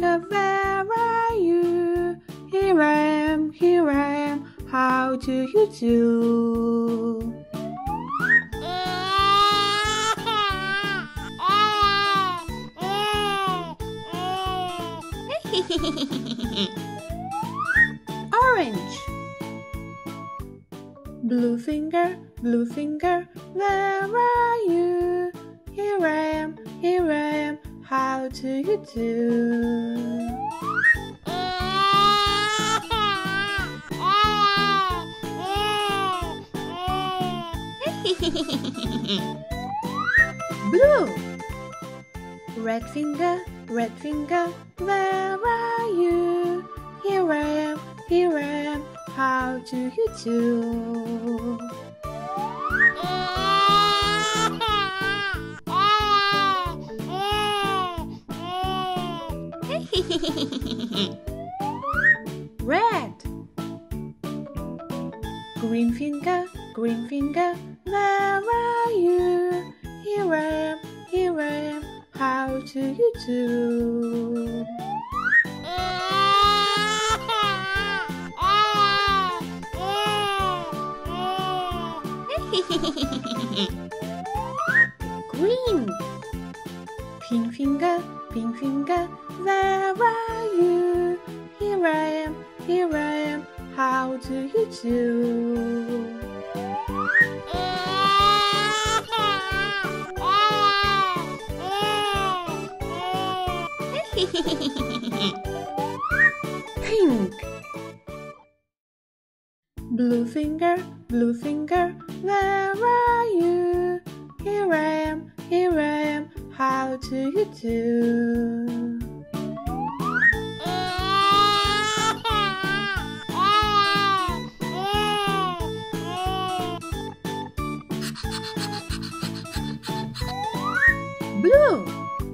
finger, where are you? Here I am, how do you do? Orange. Blue finger, where are you? Here I am, how do you do? Blue. Red finger, where are you? Here I am, how do you do? Red. Green finger, where are you? Here I am, how do you do? Green. Pink finger, where are you? Here I am, how do you do? Pink. Blue finger, where are you? Here I am, how do you do? Blue.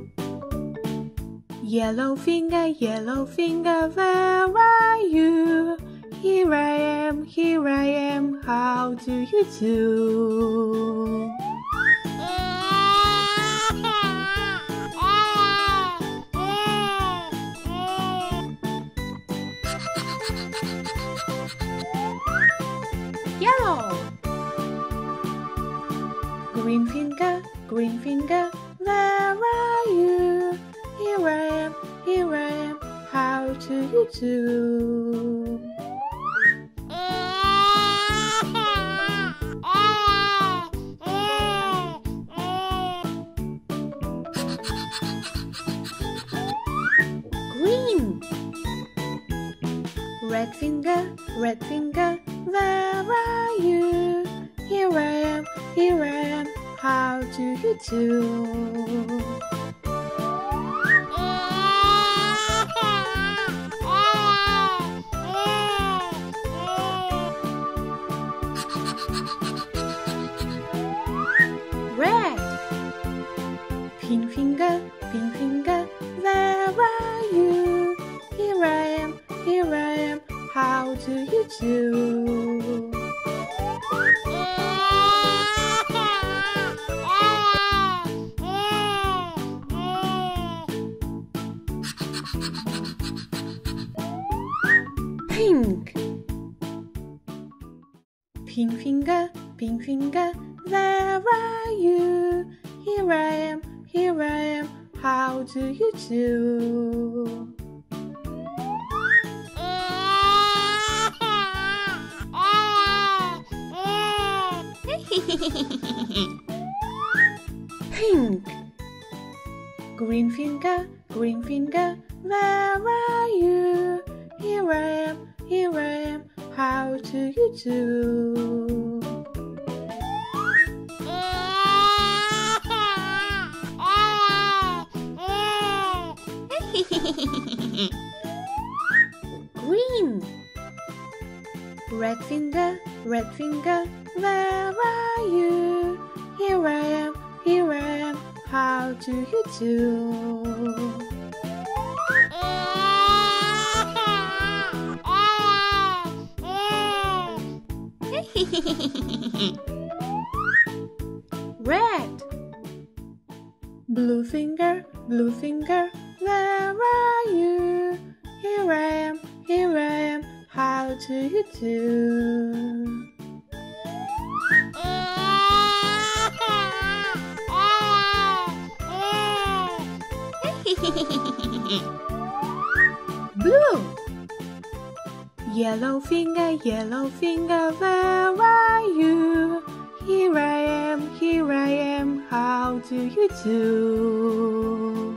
Yellow finger, where are you? Here I am, how do you do? Yellow. Green finger, where are you? Here I am, how do you do? Green. Red finger, where are you? Here I am, how do you do? Red. Pink finger, where are you? Here I am, how do you do? Pink. Pink finger, where are you? Here I am, how do you do? Pink. Green finger, where are you? Here I am, how do you do? Green. Red finger, where are you? Here I am, how do you do? Red. Blue finger, where are you? do you do? Blue. Yellow finger, where are you? Here I am, how do you do?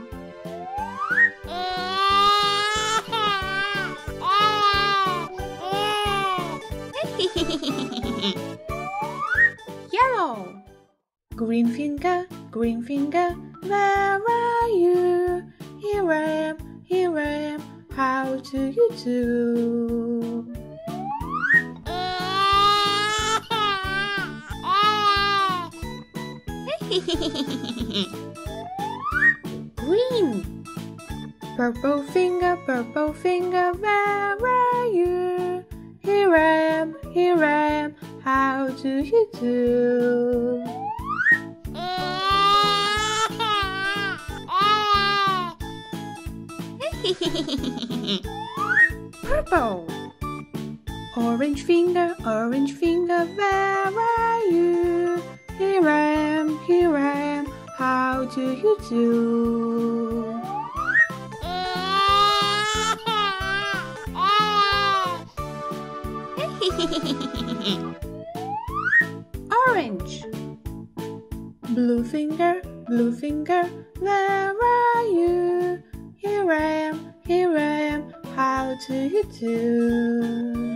Yellow. Green finger, where are you? Here I am, how do you do? Green. Purple finger, where are you? Here I am, how do you do? Purple. Orange finger, where are you? Here I am, how do you do? Orange. Blue finger, where are you? Here I am, how do you do?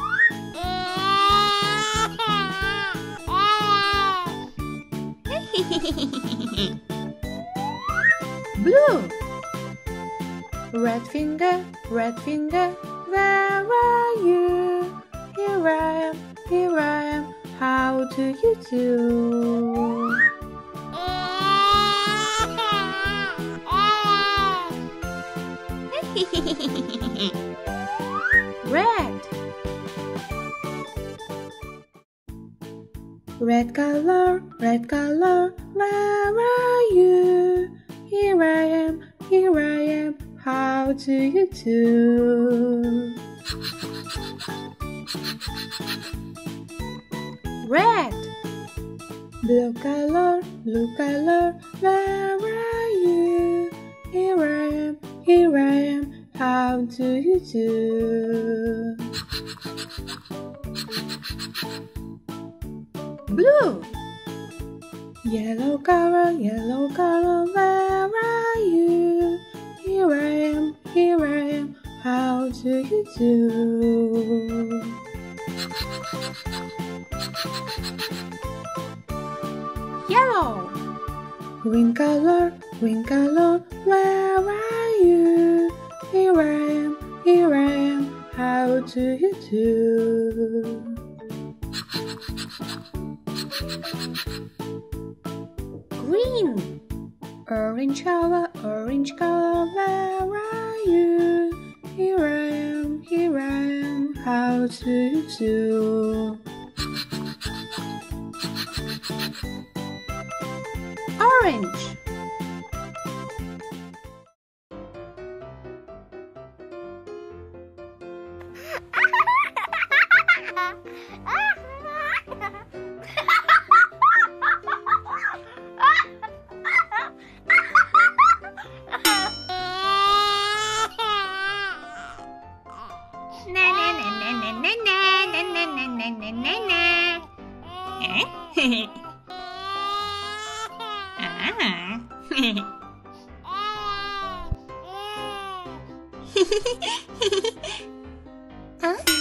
Blue. Red finger, where are you? Here I am, how do you do? Red. Red color, where are you? Here I am, how do you do? Red. Blue color, where are you? Here I am, how do you do? Blue. Yellow color, where are you? Here I am, how do you do? Yellow. Green color, where are you? Here I am, how do you do? Green. Orange color, where are you? Here I am, how do you do? Orange. Huh?